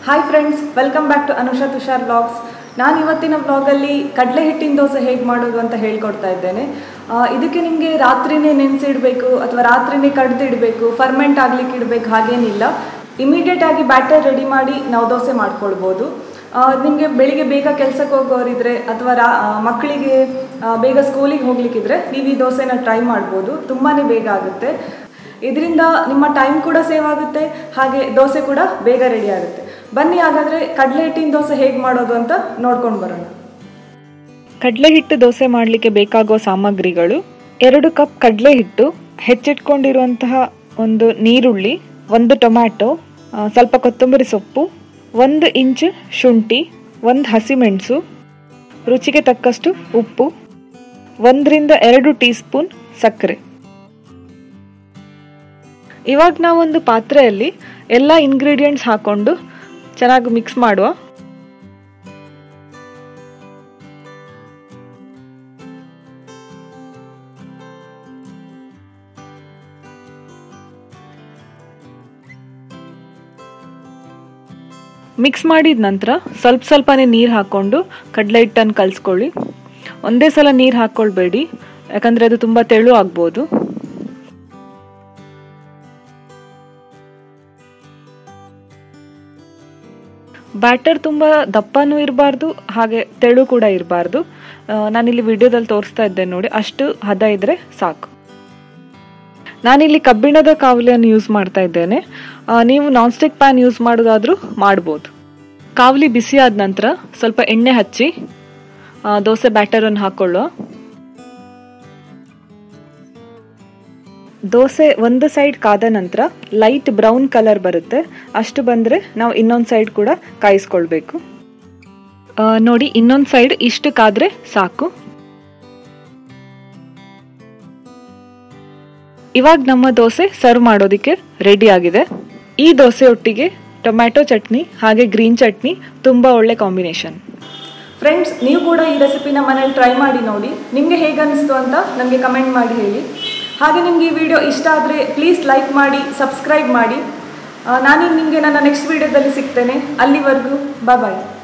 Hi friends, welcome back to Anusha Tushar vlogs. ನಾನು ಇವತ್ತಿನ ವ್ಲಾಗಲ್ಲಿ ಕಡಲೆ ಹಿಟ್ಟಿನ ದೋಸೆ ಹೇಗೆ ಮಾಡೋದು ಅಂತ ಹೇಳ್ಕೊಡ್ತಾ ಇದ್ದೇನೆ. ಇದಕ್ಕೆ ನಿಮಗೆ ರಾತ್ರಿನೇ ನೆನೆಸಿಡಬೇಕು ಅಥವಾ ರಾತ್ರಿನೇ ಕಡ್ದಿಡಬೇಕು, ಫರ್ಮೆಂಟ್ ಆಗ್ಲಿಕ್ಕೆ ಇಡಬೇಕು ಹಾಗೇನಿಲ್ಲ. ಇಮಿಡಿಯೇಟ್ ಆಗಿ ಬ್ಯಾಟರ್ ರೆಡಿ ಮಾಡಿ ನಾವು ದೋಸೆ ಮಾಡ್ಕೊಳ್ಬೋದು. ನಿಮಗೆ ಬೆಳಿಗ್ಗೆ ಬೇಗ ಕೆಲಸಕ್ಕೆ ಹೋಗೋರಿದ್ರೆ ಅಥವಾ ಮಕ್ಕಳಿಗೆ ಬೇಗ ಸ್ಕೂಲಿಗೆ ಹೋಗ್ಲಿಕ್ಕಿದ್ರೆ ನೀವು ಈ ದೋಸೆನ ಟ್ರೈ ಮಾಡ್ಬೋದು. ತುಂಬಾ ಬೇಗ ಆಗುತ್ತೆ. ಇದರಿಂದ ನಿಮ್ಮ ಟೈಮ್ ಕೂಡ ಸೇವ್ ಆಗುತ್ತೆ, ಹಾಗೆ ದೋಸೆ ಕೂಡ ಬೇಗ ರೆಡಿ ಆಗುತ್ತೆ. ಬನ್ನಿ ಹಾಗಾದರೆ ಕಡಲೆ ಹಿಟ್ಟಿನ ದೋಸೆ ಹೇಗೆ ಮಾಡೋದು ಅಂತ ನೋಡ್ಕೊಂಡು ಬರೋಣ. ಕಡಲೆ ಹಿಟ್ಟು ದೋಸೆ ಮಾಡಲಿಕ್ಕೆ ಬೇಕಾಗುವ ಸಾಮಗ್ರಿಗಳು: 2 ಕಪ್ ಕಡಲೆ ಹಿಟ್ಟು, ಹೆಚ್ಚಿಟ್ಕೊಂಡಿರುವಂತಹ ಒಂದು ನೀರುಳ್ಳಿ, 1 ಟೊಮ್ಯಾಟೊ, ಸ್ವಲ್ಪ ಕೊತ್ತಂಬರಿ ಸೊಪ್ಪು, 1 ಇಂಚ್ ಶುಂಠಿ, 1 ಹಸಿಮೆಣಸು, ರುಚಿಗೆ ತಕ್ಕಷ್ಟು ಉಪ್ಪು, 1 ರಿಂದ 2 ಟೀ ಸ್ಪೂನ್ ಸಕ್ಕರೆ. ಇವಾಗ ನಾವೊಂದು ಪಾತ್ರೆಯಲ್ಲಿ ಎಲ್ಲ ಇಂಗ್ರೀಡಿಯೆಂಟ್ಸ್ ಹಾಕೊಂಡು ಚೆನ್ನಾಗಿ ಮಿಕ್ಸ್ ಮಾಡುವ. ಮಿಕ್ಸ್ ಮಾಡಿದ ನಂತರ ಸ್ವಲ್ಪನೇ ನೀರು ಹಾಕ್ಕೊಂಡು ಕಡಲೆ ಹಿಟ್ಟನ್ನು ಕಲಿಸ್ಕೊಳ್ಳಿ. ಒಂದೇ ಸಲ ನೀರು ಹಾಕ್ಕೊಳ್ಬೇಡಿ, ಯಾಕಂದರೆ ಅದು ತುಂಬ ತೆಳು ಆಗ್ಬೋದು. ಬ್ಯಾಟರ್ ತುಂಬ ದಪ್ಪನೂ ಇರಬಾರ್ದು, ಹಾಗೆ ತೆಳು ಕೂಡ ಇರಬಾರ್ದು. ನಾನಿಲ್ಲಿ ವಿಡಿಯೋದಲ್ಲಿ ತೋರಿಸ್ತಾ ಇದ್ದೇನೆ ನೋಡಿ, ಅಷ್ಟು ಹದ ಇದ್ರೆ ಸಾಕು. ನಾನಿಲ್ಲಿ ಕಬ್ಬಿಣದ ಕಾವಲಿಯನ್ನು ಯೂಸ್ ಮಾಡ್ತಾ ಇದ್ದೇನೆ. ನೀವು ನಾನ್ ಸ್ಟಿಕ್ ಪ್ಯಾನ್ ಯೂಸ್ ಮಾಡೋದಾದ್ರೂ ಮಾಡ್ಬೋದು. ಕಾವಲಿ ಬಿಸಿ ಆದ ನಂತರ ಸ್ವಲ್ಪ ಎಣ್ಣೆ ಹಚ್ಚಿ ದೋಸೆ ಬ್ಯಾಟರನ್ನು ಹಾಕೊಳ್ಳುವ. ದೋಸೆ ಒಂದು ಸೈಡ್ ಕಾದ ನಂತರ ಲೈಟ್ ಬ್ರೌನ್ ಕಲರ್ ಬರುತ್ತೆ. ಅಷ್ಟು ಬಂದರೆ ನಾವು ಇನ್ನೊಂದು ಸೈಡ್ ಕೂಡ ಕಾಯಿಸ್ಕೊಳ್ಬೇಕು. ನೋಡಿ, ಇನ್ನೊಂದು ಸೈಡ್ ಇಷ್ಟು ಕಾದ್ರೆ ಸಾಕು. ಇವಾಗ ನಮ್ಮ ದೋಸೆ ಸರ್ವ್ ಮಾಡೋದಕ್ಕೆ ರೆಡಿ ಆಗಿದೆ. ಈ ದೋಸೆ ಒಟ್ಟಿಗೆ ಟೊಮ್ಯಾಟೊ ಚಟ್ನಿ ಹಾಗೆ ಗ್ರೀನ್ ಚಟ್ನಿ ತುಂಬ ಒಳ್ಳೆ ಕಾಂಬಿನೇಷನ್. ಫ್ರೆಂಡ್ಸ್, ನೀವು ಕೂಡ ಈ ರೆಸಿಪಿನ ಮನೇಲಿ ಟ್ರೈ ಮಾಡಿ ನೋಡಿ. ನಿಮಗೆ ಹೇಗೆ ಅನಿಸ್ತು ಅಂತ ನನಗೆ ಕಮೆಂಟ್ ಮಾಡಿ ಹೇಳಿ. ಹಾಗೆ ನಿಮಗೆ ಈ ವಿಡಿಯೋ ಇಷ್ಟ ಆದರೆ ಪ್ಲೀಸ್ ಲೈಕ್ ಮಾಡಿ, ಸಬ್ಸ್ಕ್ರೈಬ್ ಮಾಡಿ. ನಾನೀಗ ನಿಮಗೆ ನನ್ನ ನೆಕ್ಸ್ಟ್ ವಿಡಿಯೋದಲ್ಲಿ ಸಿಗ್ತೇನೆ. ಅಲ್ಲಿವರೆಗೂ ಬಾಯ್.